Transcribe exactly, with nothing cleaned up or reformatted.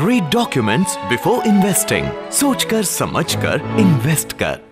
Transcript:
Read documents before investing. सोचकर समझकर invest कर।